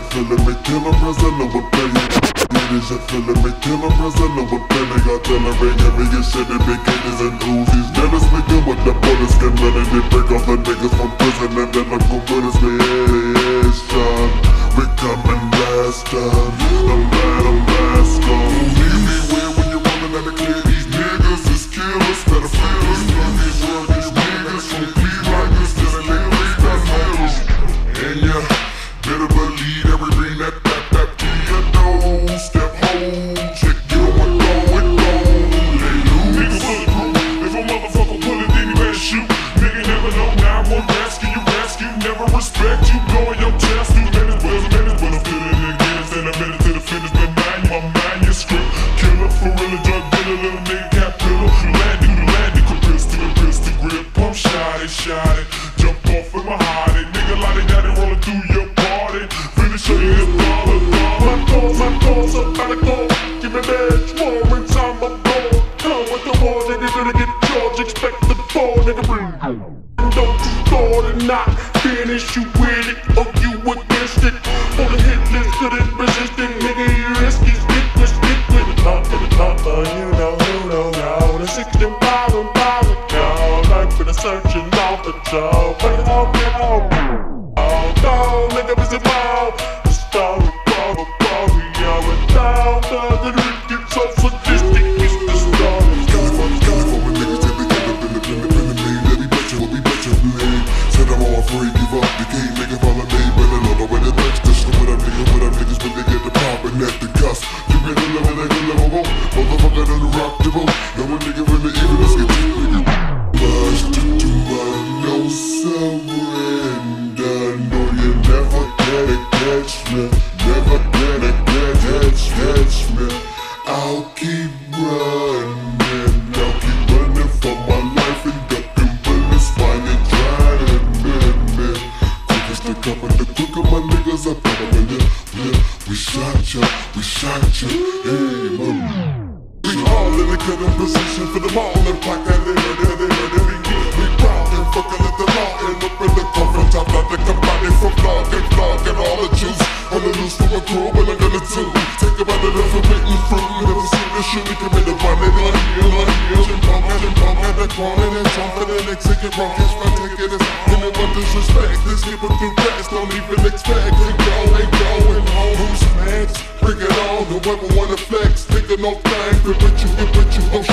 feeling me? Can I present no opinion? Is you feeling me? Can I present no opinion? Got telling every shit in bikinis and Uzis. Then it's begin with the bullets, get ready to break off the niggas from prison. And then I'm gon' put his creation. We coming last time. The mask on. Beware when you're running out of clear. These niggas is killers, pedophiles. These niggas from Clevelanders, just literally that's hell. And ya better believe everything that to your nose. Step home, check you and go and go. Nigga bulletproof, if a motherfucker pull it, then he better shoot. Nigga never know, now I won't rescue you, never respect you. Blowing your chest, 2 minutes, but I'm feeling it again. Then a minute to the finish, but mind my manuscript. Killer, for real, drug dealer, little nigga cat pillar. Landing, pistol grip. Pump shot it, jump off in my hottie. Nigga like got it rolling through your party. Finish your hip, dollar. My calls up out of gold. Give me badge, war inside my ball. Come with the war, nigga gonna get charged. Expect the ball, nigga bring. Don't you start and not finish you with it, or you against it. On the hit list, couldn't resist it. Nigga, you risky, stick with you know, now. The 16 pound, now. Like for the searching off the job. But oh, nigga, was it wild? The story, down, the drink gets so sadistic, it's the story. California niggas till they get up in the main. Let me bet you bleed. Said I'm all free, give up, the game, nigga follow me. But I know the way the thanks to so what up niggas when they get the poppin' at the cuss. You get a level, they get level, motherfucker done rock the boat. Now when nigga when the evil, let's get you, nigga. Bust to do no surrender. No, you never gonna catch me. Never gonna catch me. I'll keep running for my life and ducking bullets while you try to admit me. Quickest to cover, the quicker my niggas are coming. Yeah, we shot ya, hey, mama. We all in the cutting position for the mall and pack that in. We proud and fucking at the law and up in the coffin top, not the combine from vlog and all the juice. On the loose from a crew, but I'm gonna do. Take about it off a bitten fruit. Never seen this shit, we commit a bun and like here. And punk and the corner and jumping and execute wrong. Catch my ticket is anyone disrespect. This people through rats don't even expect. Ain't going home. Who's next? Bring it on, whoever wanna flex. Nigga, no thing, but you, oh